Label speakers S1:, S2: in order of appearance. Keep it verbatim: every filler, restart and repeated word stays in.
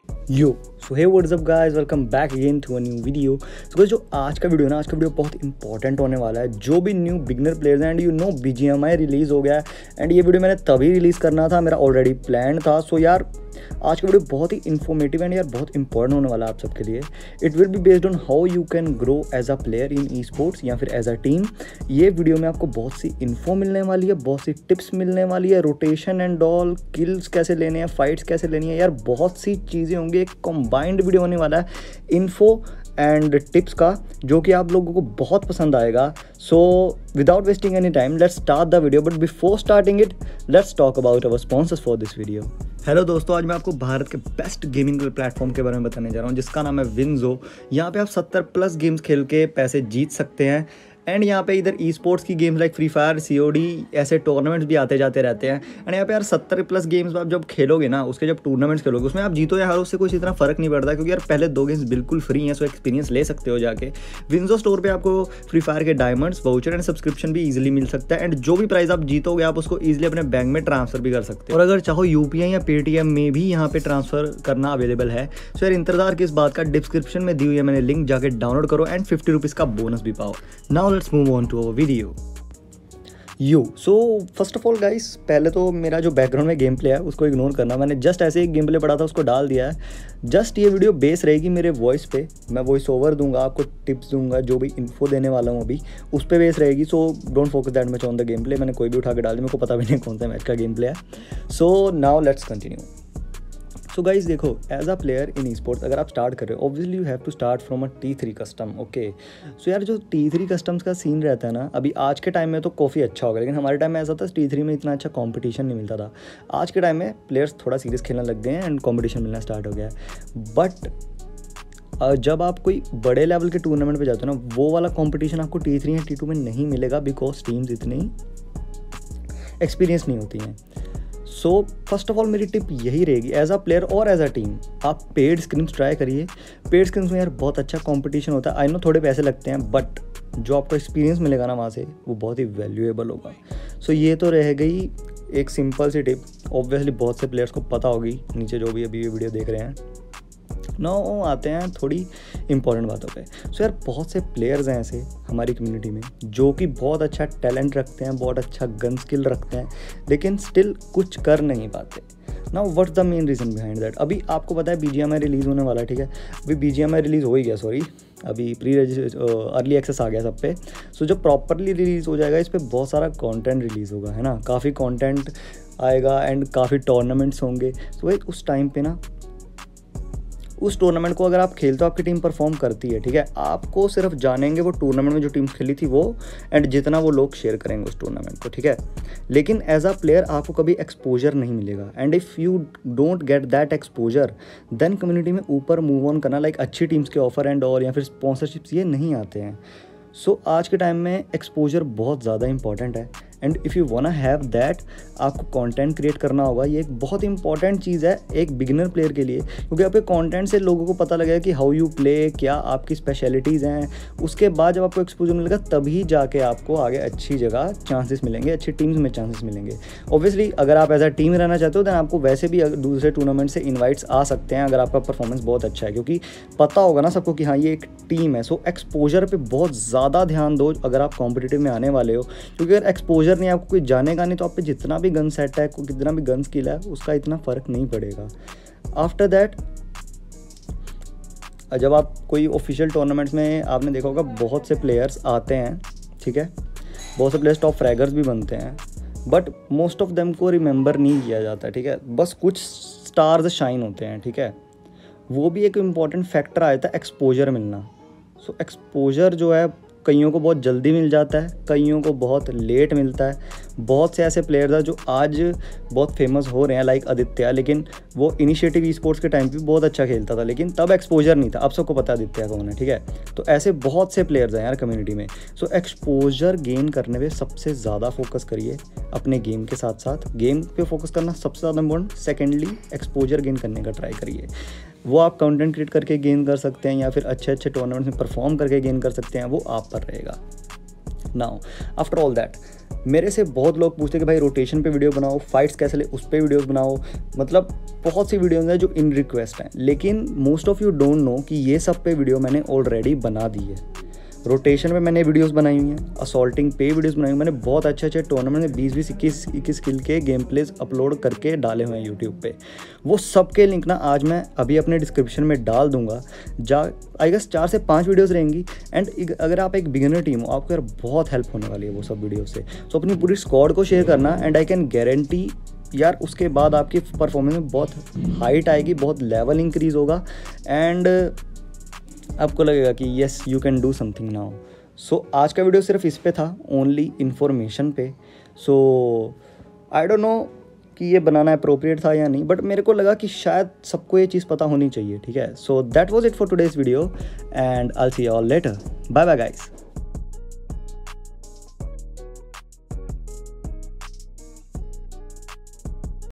S1: Yo so hey what's up guys, welcome back again to a new video. So guys, जो आज का video है ना, आज का वीडियो बहुत इंपॉर्टेंट होने वाला है। जो भी न्यू बिगनर प्लेयर्स हैं and you know BGMI release हो गया है एंड ये वीडियो मैंने तभी रिलीज़ करना था, मेरा ऑलरेडी प्लान था। सो so, यार आज का वीडियो बहुत ही इन्फॉर्मेटिव एंड यार बहुत इंपॉर्टेंट होने वाला है आप सबके लिए। It will be based on how you can grow as a player in esports या फिर एज अ टीम। ये वीडियो में आपको बहुत सी इन्फो मिलने वाली है, बहुत सी टिप्स मिलने वाली है, रोटेशन एंड ऑल, किल्स कैसे लेने हैं, फाइट्स कैसे लेनी है, यार बहुत सी चीज़ें होंगी। एक कंबाइंड वीडियो होने वाला है इन्फो एंड टिप्स का, जो कि आप लोगों को बहुत पसंद आएगा। So without wasting any time let's start the video, but before starting it let's talk about our sponsors for this video. Hello दोस्तों, आज मैं आपको भारत के बेस्ट गेमिंग प्लेटफॉर्म के बारे में बताने जा रहा हूँ, जिसका नाम है विंजो। यहाँ पे आप सत्तर प्लस गेम्स खेल के पैसे जीत सकते हैं एंड यहाँ पे इधर ई स्पोर्ट्स की games like free fire, COD, ऐसे टूर्नामेंट्स भी आते जाते रहते हैं। एंड यहाँ पे यार सत्तर प्लस गेम्स आप जब खेलोगे ना, उसके जब टूर्नामेंट्स खेलोगे, उसमें आप जीतो या हारो उससे कुछ इतना फर्क नहीं पड़ता, क्योंकि यार पहले दो गेम्स बिल्कुल फ्री हैं। सो एक्सपीरियंस ले सकते हो जाके। विंजो स्टोर पे आपको फ्री फायर के डायमंड्स, वाउचर एंड सब्सक्रिप्शन भी ईजिली मिल सकता है एंड जो भी प्राइस आप जीतोगे आप उसको ईजिली अपने बैंक में ट्रांसफर भी कर सकते हो। और अगर चाहो यूपीआई या पेटीएम में भी यहाँ पे ट्रांसफर करना अवेलेबल है। सो यार इंतजार किस बात का, डिस्क्रिप्शन में दी हुई है मैंने लिंक, जाके डाउनलोड करो एंड फिफ्टी रुपीज़ का बोनस भी पाओ। Now let's move on to video you. So first of all guys, पहले तो मेरा जो बैकग्राउंड में गेम प्ले है उसको इग्नोर करना। मैंने जस्ट ऐसे ही गेम प्ले पढ़ा था, उसको डाल दिया है। जस्ट ये वीडियो बेस रहेगी मेरे वॉइस पे, मैं वॉइस ओवर दूंगा, आपको टिप्स दूंगा, जो भी इन्फो देने वाला हूँ अभी उस पर बेस रहेगी। So don't focus that much on the game play. मैंने कोई भी उठा के डाल दिया, मेरे को पता भी नहीं कौन सा मैच का गेम प्ले है। So now let's continue. So guys देखो, as a player in esports अगर आप स्टार्ट कर रहे हो, obviously you have to start from a T three custom. Okay, so यार जो टी थ्री कस्टम्स का सीन रहता है ना, अभी आज के टाइम में तो काफ़ी अच्छा होगा, लेकिन हमारे टाइम में ऐसा था टी थ्री में इतना अच्छा कंपटीशन नहीं मिलता था। आज के टाइम में प्लेयर्स थोड़ा सीरियस खेलने लग गए हैं एंड कॉम्पिटिशन मिलना स्टार्ट हो गया है। बट जब आप कोई बड़े लेवल के टूर्नामेंट पे जाते हो ना, वो वाला कंपटीशन आपको टी थ्री या टी टू में नहीं मिलेगा, बिकॉज टीम्स इतनी एक्सपीरियंस नहीं होती हैं। सो फर्स्ट ऑफ ऑल मेरी टिप यही रहेगी, एज अ प्लेयर और एज अ टीम आप पेड स्क्रिम्स ट्राई करिए। पेड स्क्रिम्स में यार बहुत अच्छा कंपटीशन होता है। आई नो थोड़े पैसे लगते हैं, बट जो आपको एक्सपीरियंस मिलेगा ना वहाँ से, वो बहुत ही वैल्यूएबल होगा। सो so, ये तो रह गई एक सिंपल सी टिप, ऑब्वियसली बहुत से प्लेयर्स को पता होगी, नीचे जो भी अभी ये वीडियो देख रहे हैं। नो आते हैं थोड़ी इंपॉर्टेंट बातों पे। सो so यार बहुत से प्लेयर्स हैं ऐसे हमारी कम्युनिटी में जो कि बहुत अच्छा टैलेंट रखते हैं, बहुत अच्छा गन स्किल रखते हैं, लेकिन स्टिल कुछ कर नहीं पाते। Now what's the main reason behind that. अभी आपको पता है बीजीएमआई रिलीज़ होने वाला है, ठीक है। अभी बीजीएमआई रिलीज़ हो ही गया, सॉरी, अभी प्री अर्ली एक्सेस आ गया सब पे। सो so, जब प्रॉपरली रिलीज़ हो जाएगा, इस पर बहुत सारा कंटेंट रिलीज़ होगा, है ना, काफ़ी कंटेंट आएगा एंड काफ़ी टूर्नामेंट्स होंगे। सो so, उस टाइम पे ना, उस टूर्नामेंट को अगर आप खेलते हो, आपकी टीम परफॉर्म करती है, ठीक है, आपको सिर्फ जानेंगे वो टूर्नामेंट में जो टीम्स खेली थी वो, एंड जितना वो लोग शेयर करेंगे उस टूर्नामेंट को, ठीक है। लेकिन एज अ प्लेयर आपको कभी एक्सपोजर नहीं मिलेगा, and if you don't get that exposure, then community में ऊपर मूव ऑन करना, लाइक अच्छी टीम्स के ऑफर एंड और या फिर स्पॉन्सरशिप्स, ये नहीं आते हैं। सो so, आज के टाइम में एक्सपोजर बहुत ज़्यादा इंपॉर्टेंट है and if you want have that, आपको कंटेंट क्रिएट करना होगा। ये एक बहुत इंपॉर्टेंट चीज़ है एक बिगिनर प्लेयर के लिए, क्योंकि आपके कंटेंट से लोगों को पता लगेगा कि हाउ यू प्ले, क्या आपकी स्पेशलिटीज़ हैं। उसके बाद जब आपको एक्सपोजर मिलेगा, तभी जाके आपको आगे अच्छी जगह चांसेस मिलेंगे, अच्छी टीम्स में चांसेस मिलेंगे। ऑब्वियसली अगर आप एज अ टीम रहना चाहते हो, दैन आपको वैसे भी दूसरे टूर्नामेंट से इन्वाइट्स आ सकते हैं, अगर आपका परफॉर्मेंस बहुत अच्छा है, क्योंकि पता होगा ना सबको कि हाँ ये एक टीम है। सो एक्सपोजर पर बहुत ज़्यादा ध्यान दो अगर आप कॉम्पिटिटिव में आने वाले हो, क्योंकि अगर एक्सपोजर नहीं, आपको कोई जानेगा नहीं, तो आप पे जितना भी गन सेट है, कितना भी गन स्किल है, उसका इतना फ़र्क नहीं पड़ेगा। आफ्टर दैट जब आप कोई ऑफिशियल टूर्नामेंट्स में, आपने देखा होगा बहुत से प्लेयर्स आते हैं, ठीक है, बहुत से प्लेयर्स टॉप फ्रैगर्स भी बनते हैं, बट मोस्ट ऑफ देम को रिमेंबर नहीं किया जाता, ठीक है। बस कुछ स्टार्स शाइन होते हैं, ठीक है। वो भी एक इम्पॉर्टेंट फैक्टर आ जाता है एक्सपोजर मिलना। सो so, एक्सपोजर जो है कईयों को बहुत जल्दी मिल जाता है, कईयों को बहुत लेट मिलता है। बहुत से ऐसे प्लेयर्स हैं जो आज बहुत फेमस हो रहे हैं, लाइक आदित्य, लेकिन वो इनिशिएटिव ई स्पोर्ट्स के टाइम पे बहुत अच्छा खेलता था, लेकिन तब एक्सपोजर नहीं था। अब सबको पता आदित्य कौन है, ठीक है। तो ऐसे बहुत से प्लेयर्स हैं यार कम्युनिटी में। सो एक्सपोजर गेन करने पे सबसे ज़्यादा फोकस करिए, अपने गेम के साथ साथ गेम पे फोकस करना सबसे ज़्यादा इम्पोर्टेंट। सेकेंडली एक्सपोजर गेन करने का ट्राई करिए। वो आप कंटेंट क्रिएट करके गेन कर सकते हैं, या फिर अच्छे अच्छे टूर्नामेंट्स में परफॉर्म करके गेन कर सकते हैं, वो आप पर रहेगा। नाउ आफ्टर ऑल दैट, मेरे से बहुत लोग पूछते हैं कि भाई रोटेशन पे वीडियो बनाओ, फाइट्स कैसे ले उस पर वीडियोस बनाओ, मतलब बहुत सी वीडियोस हैं जो इन रिक्वेस्ट हैं, लेकिन most of you don't know कि ये सब पे वीडियो मैंने ऑलरेडी बना दी है। रोटेशन में मैंने वीडियोस बनाई हुई हैं, असॉल्टिंग पे वीडियोस बनाई हुई, मैंने बहुत अच्छे अच्छे टूर्नामेंट में बीस बीस इक्कीस इक्कीस स्किल के गेम प्लेज अपलोड करके डाले हुए हैं यूट्यूब पे। वो सब के लिंक ना आज मैं अभी अपने डिस्क्रिप्शन में डाल दूंगा। जा आई गेस चार से पाँच वीडियोस रहेंगी एंड अगर आप एक बिगिनर टीम हो आपको यार बहुत हेल्प होने वाली है वो सब वीडियो से। सो अपनी पूरी स्क्वाड को शेयर करना एंड आई कैन गारंटी यार उसके बाद आपकी परफॉर्मेंस में बहुत हाइट आएगी, बहुत लेवल इंक्रीज होगा एंड आपको लगेगा कि yes you can do something now. So आज का वीडियो सिर्फ इस पे था, ओनली इन्फॉर्मेशन पे। सो आई डोंट नो कि ये बनाना अप्रोप्रिएट था या नहीं, बट मेरे को लगा कि शायद सबको ये चीज़ पता होनी चाहिए, ठीक है। So that was it for today's video and I will see you all later. Bye bye guys.